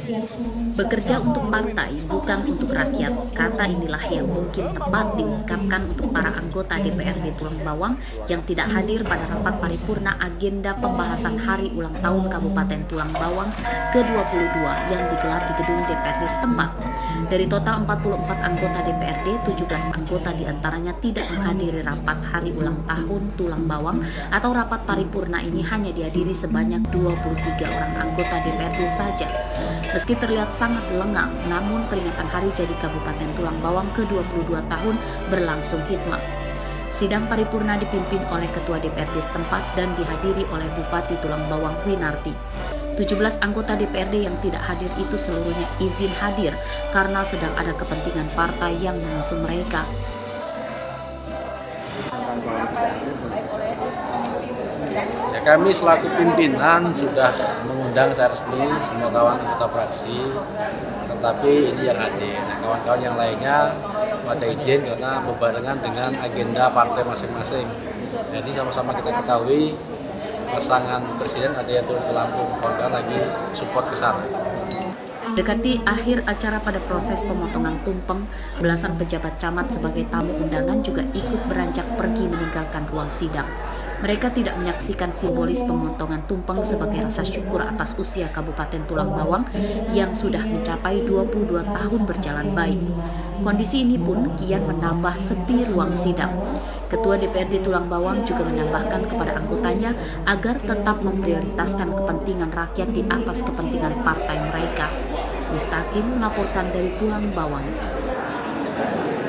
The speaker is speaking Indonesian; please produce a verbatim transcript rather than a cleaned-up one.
Bekerja untuk partai, bukan untuk rakyat. Kata inilah yang mungkin tepat diungkapkan untuk para anggota D P R D Tulang Bawang yang tidak hadir pada rapat paripurna agenda pembahasan Hari Ulang Tahun Kabupaten Tulang Bawang ke dua puluh dua yang digelar di gedung D P R D setempat. Dari total empat puluh empat anggota D P R D, tujuh belas anggota diantaranya tidak menghadiri rapat Hari Ulang Tahun Tulang Bawang atau rapat paripurna ini hanya dihadiri sebanyak dua puluh tiga orang anggota D P R D saja. Meski terlihat sangat lengang, namun peringatan Hari Jadi Kabupaten Tulang Bawang ke dua puluh dua tahun berlangsung hikmat. Sidang paripurna dipimpin oleh Ketua D P R D setempat dan dihadiri oleh Bupati Tulang Bawang Winarti. tujuh belas anggota D P R D yang tidak hadir itu seluruhnya izin hadir karena sedang ada kepentingan partai yang mengusung mereka. Ya, kami selaku pimpinan sudah mengundang secara resmi semua kawan anggota fraksi, tetapi ini yang hadir. Nah, kawan-kawan yang lainnya pada izin karena berbarengan dengan agenda partai masing-masing. Jadi sama-sama kita ketahui pasangan presiden ada yang turun ke Lampung, kawan-kawan lagi support ke sana. Dekati akhir acara pada proses pemotongan tumpeng, belasan pejabat camat sebagai tamu undangan juga ikut beranjak pergi meninggalkan ruang sidang. Mereka tidak menyaksikan simbolis pemotongan tumpeng sebagai rasa syukur atas usia Kabupaten Tulang Bawang yang sudah mencapai dua puluh dua tahun berjalan baik. Kondisi ini pun kian menambah sepi ruang sidang. Ketua D P R D Tulang Bawang juga menambahkan kepada anggotanya agar tetap memprioritaskan kepentingan rakyat di atas kepentingan partai mereka. Mustaqim melaporkan dari Tulang Bawang.